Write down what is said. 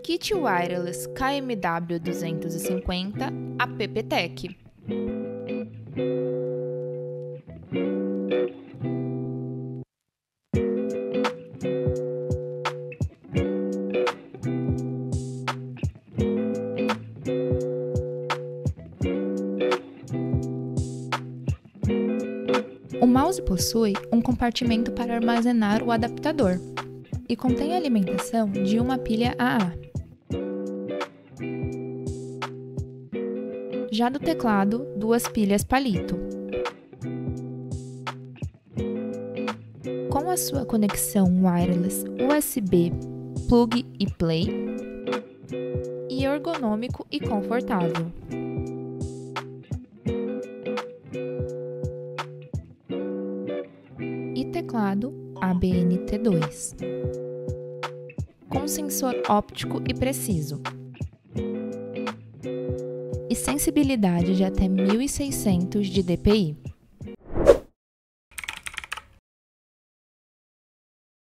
Kit Wireless KMW250 APPTEC. O mouse possui um compartimento para armazenar o adaptador e contém a alimentação de uma pilha AA. Já do teclado, duas pilhas palito. Com a sua conexão wireless USB, plug e play, e ergonômico e confortável. E teclado ABNT2, com sensor óptico e preciso, e sensibilidade de até 1600 de dpi.